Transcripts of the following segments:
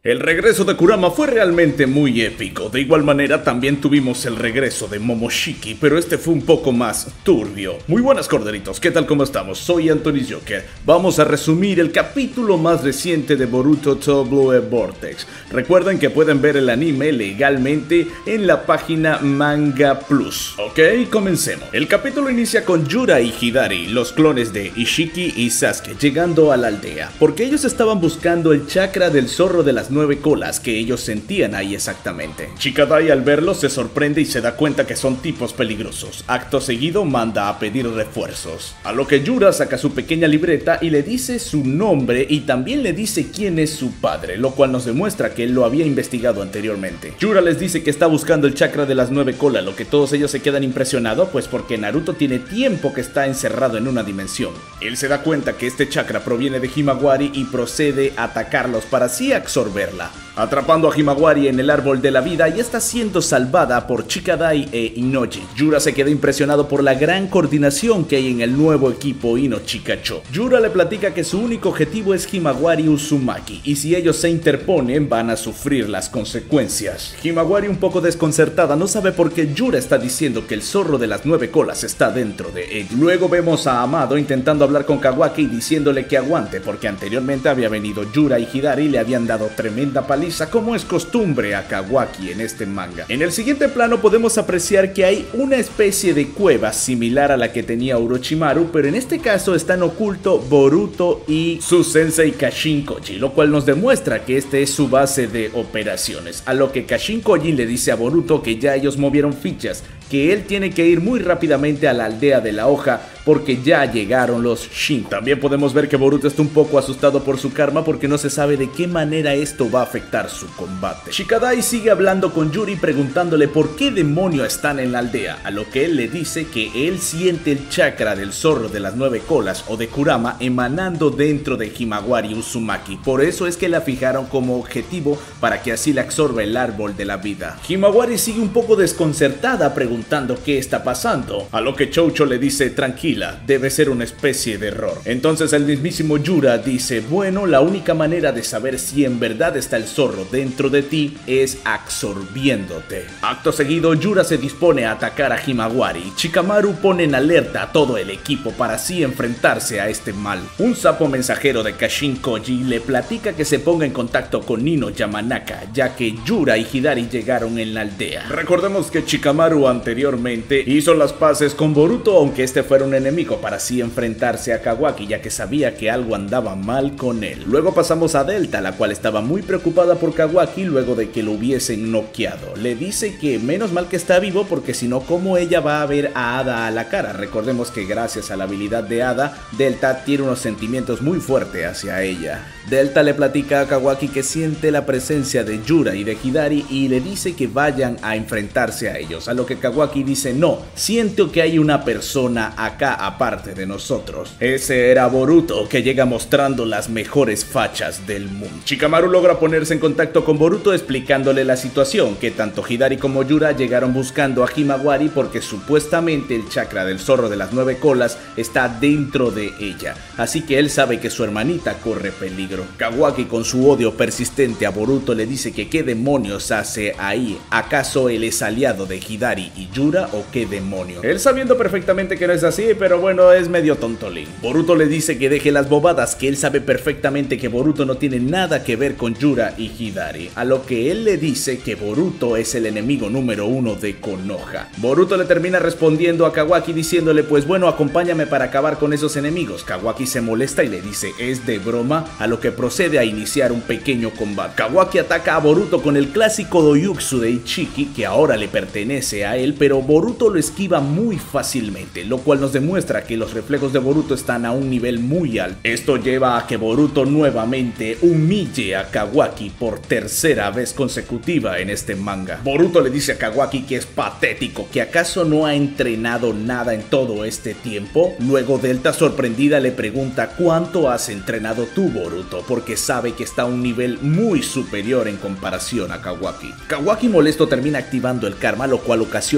El regreso de Kurama fue realmente muy épico. De igual manera también tuvimos el regreso de Momoshiki, pero este fue un poco más turbio. Muy buenas, corderitos, ¿qué tal? ¿Cómo estamos? Soy Anthony Joker. Vamos a resumir el capítulo más reciente de Boruto To Blue Vortex. Recuerden que pueden ver el anime legalmente en la página Manga Plus. Ok, comencemos. El capítulo inicia con Yura y Hidari, los clones de Ishiki y Sasuke, llegando a la aldea, porque ellos estaban buscando el chakra del zorro de las 9 colas que ellos sentían ahí exactamente. Chikadai al verlo se sorprende y se da cuenta que son tipos peligrosos. Acto seguido manda a pedir refuerzos, a lo que Yura saca su pequeña libreta y le dice su nombre y también le dice quién es su padre, lo cual nos demuestra que él lo había investigado anteriormente. Yura les dice que está buscando el chakra de las 9 colas, lo que todos ellos se quedan impresionados, pues porque Naruto tiene tiempo que está encerrado en una dimensión. Él se da cuenta que este chakra proviene de Himawari y procede a atacarlos para así absorberla, atrapando a Himawari en el árbol de la vida y está siendo salvada por Chikadai e Inoji. Yura se queda impresionado por la gran coordinación que hay en el nuevo equipo Ino-Chikacho. Yura le platica que su único objetivo es Himawari Uzumaki y si ellos se interponen van a sufrir las consecuencias. Himawari, un poco desconcertada, no sabe por qué Yura está diciendo que el zorro de las 9 colas está dentro de ella. Luego vemos a Amado intentando hablar con Kawaki y diciéndole que aguante porque anteriormente había venido Yura y Hidari y le habían dado tremenda paliza, como es costumbre a Kawaki en este manga. En el siguiente plano podemos apreciar que hay una especie de cueva similar a la que tenía Orochimaru, pero en este caso están oculto Boruto y su sensei Kashin Koji, lo cual nos demuestra que este es su base de operaciones, a lo que Kashin Koji le dice a Boruto que ya ellos movieron fichas, que él tiene que ir muy rápidamente a la aldea de la hoja porque ya llegaron los Shin. También podemos ver que Boruto está un poco asustado por su karma porque no se sabe de qué manera esto va a afectar su combate. Chikadai sigue hablando con Yuri preguntándole por qué demonio están en la aldea, a lo que él le dice que él siente el chakra del zorro de las 9 colas o de Kurama emanando dentro de Himawari Uzumaki, por eso es que la fijaron como objetivo para que así le absorba el árbol de la vida. Himawari sigue un poco desconcertada preguntando qué está pasando, a lo que Choucho le dice tranquila, debe ser una especie de error. Entonces el mismísimo Yura dice, bueno, la única manera de saber si en verdad está el zorro dentro de ti es absorbiéndote. Acto seguido Yura se dispone a atacar a Himawari. Shikamaru pone en alerta a todo el equipo para así enfrentarse a este mal. Un sapo mensajero de Kashin Koji le platica que se ponga en contacto con Nino Yamanaka, ya que Yura y Hidari llegaron en la aldea. Recordemos que Shikamaru anteriormente hizo las paces con Boruto, aunque este fuera un enemigo, para así enfrentarse a Kawaki, ya que sabía que algo andaba mal con él. Luego pasamos a Delta, la cual estaba muy preocupada por Kawaki luego de que lo hubiesen noqueado. Le dice que menos mal que está vivo porque si no, ¿cómo ella va a ver a Ada a la cara? Recordemos que gracias a la habilidad de Ada, Delta tiene unos sentimientos muy fuertes hacia ella. Delta le platica a Kawaki que siente la presencia de Yura y de Hidari y le dice que vayan a enfrentarse a ellos, a lo que Kawaki dice no, siento que hay una persona acá aparte de nosotros. Ese era Boruto, que llega mostrando las mejores fachas del mundo. Shikamaru logra ponerse en contacto con Boruto explicándole la situación, que tanto Hidari como Yura llegaron buscando a Himawari porque supuestamente el chakra del zorro de las 9 colas está dentro de ella, así que él sabe que su hermanita corre peligro. Kawaki, con su odio persistente a Boruto, le dice que qué demonios hace ahí, ¿acaso él es aliado de Hidari y Yura o qué demonio? Él sabiendo perfectamente que no es así, pero bueno, es medio tontolín. Boruto le dice que deje las bobadas, que él sabe perfectamente que Boruto no tiene nada que ver con Yura y Hidari, a lo que él le dice que Boruto es el enemigo número 1 de Konoha. Boruto le termina respondiendo a Kawaki diciéndole pues bueno, acompáñame para acabar con esos enemigos. Kawaki se molesta y le dice ¿es de broma? A lo que procede a iniciar un pequeño combate. Kawaki ataca a Boruto con el clásico Doujutsu de Ichiki, que ahora le pertenece a él, pero Boruto lo esquiva muy fácilmente, lo cual nos demuestra que los reflejos de Boruto están a un nivel muy alto. Esto lleva a que Boruto nuevamente humille a Kawaki por tercera vez consecutiva en este manga. Boruto le dice a Kawaki que es patético, que acaso no ha entrenado nada en todo este tiempo. Luego Delta, sorprendida, le pregunta ¿cuánto has entrenado tú, Boruto? Porque sabe que está a un nivel muy superior en comparación a Kawaki. Kawaki molesto termina activando el karma, lo cual ocasiona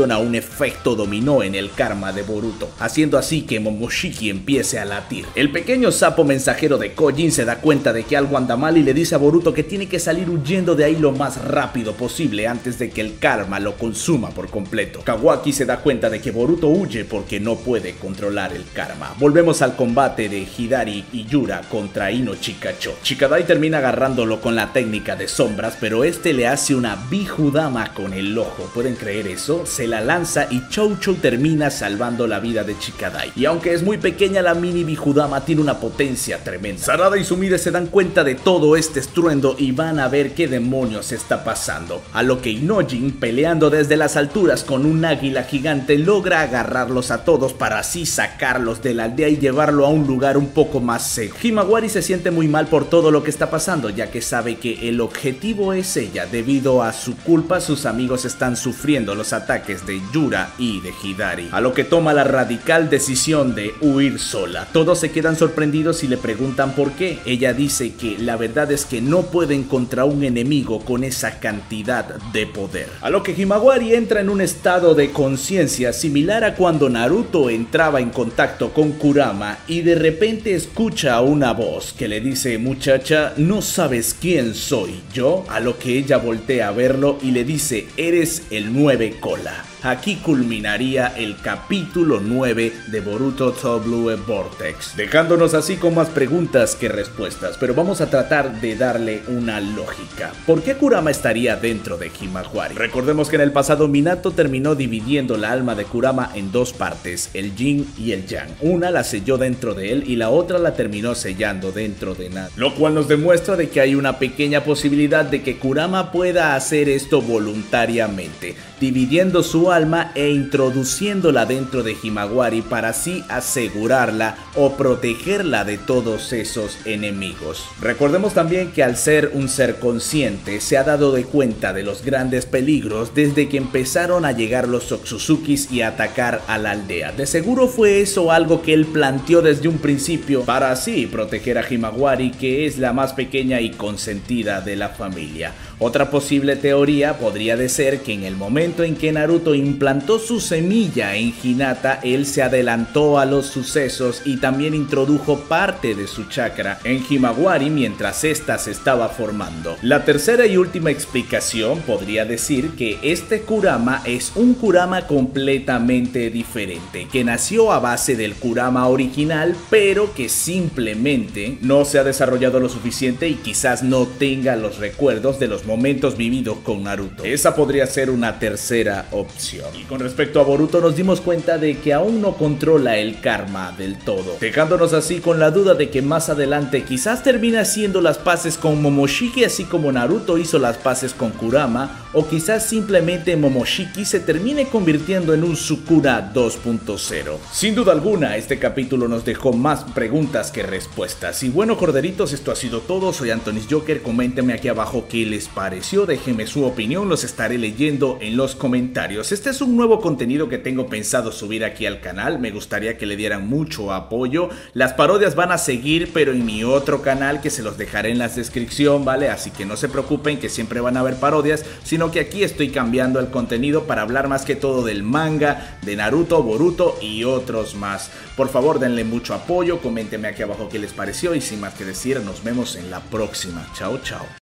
ocasiona un efecto dominó en el karma de Boruto, haciendo así que Momoshiki empiece a latir. El pequeño sapo mensajero de Kojin se da cuenta de que algo anda mal y le dice a Boruto que tiene que salir huyendo de ahí lo más rápido posible antes de que el karma lo consuma por completo. Kawaki se da cuenta de que Boruto huye porque no puede controlar el karma. Volvemos al combate de Hidari y Yura contra Ino Chikacho. Chikadai termina agarrándolo con la técnica de sombras, pero este le hace una Bijudama con el ojo. ¿Pueden creer eso? Se la lanza y Chou Chou termina salvando la vida de Chikadai. Y aunque es muy pequeña, la mini Bijudama tiene una potencia tremenda. Sarada y Sumire se dan cuenta de todo este estruendo y van a ver qué demonios está pasando. A lo que Inojin, peleando desde las alturas con un águila gigante, logra agarrarlos a todos para así sacarlos de la aldea y llevarlo a un lugar un poco más seguro. Himawari se siente muy mal por todo lo que está pasando, ya que sabe que el objetivo es ella. Debido a su culpa, sus amigos están sufriendo los ataques de Yura y de Hidari, a lo que toma la radical decisión de huir sola. Todos se quedan sorprendidos y le preguntan por qué. Ella dice que la verdad es que no pueden contra un enemigo con esa cantidad de poder. A lo que Himawari entra en un estado de conciencia similar a cuando Naruto entraba en contacto con Kurama y de repente escucha una voz que le dice: muchacha, ¿no sabes quién soy yo? A lo que ella voltea a verlo y le dice: eres el 9 cola. Aquí culminaría el capítulo 9 de Boruto To Blue Vortex, dejándonos así con más preguntas que respuestas, pero vamos a tratar de darle una lógica. ¿Por qué Kurama estaría dentro de Himawari? Recordemos que en el pasado Minato terminó dividiendo la alma de Kurama en dos partes, el yin y el yang. Una la selló dentro de él y la otra la terminó sellando dentro de Naruto, lo cual nos demuestra de que hay una pequeña posibilidad de que Kurama pueda hacer esto voluntariamente, dividiendo su alma e introduciéndola dentro de Himawari para así asegurarla o protegerla de todos esos enemigos. Recordemos también que al ser un ser consciente se ha dado de cuenta de los grandes peligros desde que empezaron a llegar los Otsuzukis y a atacar a la aldea. De seguro fue eso algo que él planteó desde un principio para así proteger a Himawari, que es la más pequeña y consentida de la familia. Otra posible teoría podría ser que en el momento en que Naruto implantó su semilla en Hinata, él se adelantó a los sucesos y también introdujo parte de su chakra en Himawari mientras ésta se estaba formando. La tercera y última explicación podría decir que este Kurama es un Kurama completamente diferente, que nació a base del Kurama original, pero que simplemente no se ha desarrollado lo suficiente y quizás no tenga los recuerdos de los momentos vividos con Naruto. Esa podría ser una tercera opción. Y con respecto a Boruto, nos dimos cuenta de que aún no controla el karma del todo, dejándonos así con la duda de que más adelante quizás termine haciendo las paces con Momoshiki, así como Naruto hizo las paces con Kurama, o quizás simplemente Momoshiki se termine convirtiendo en un Sukuna 2.0. Sin duda alguna, este capítulo nos dejó más preguntas que respuestas. Y bueno, corderitos, esto ha sido todo. Soy Antonis Joker. Coméntenme aquí abajo qué les pareció, déjenme su opinión, los estaré leyendo en los comentarios. Este es un nuevo contenido que tengo pensado subir aquí al canal, me gustaría que le dieran mucho apoyo. Las parodias van a seguir, pero en mi otro canal, que se los dejaré en la descripción, ¿vale? Así que no se preocupen que siempre van a haber parodias, sino que aquí estoy cambiando el contenido para hablar más que todo del manga, de Naruto, Boruto y otros más. Por favor, denle mucho apoyo, coméntenme aquí abajo qué les pareció y sin más que decir, nos vemos en la próxima. Chao, chao.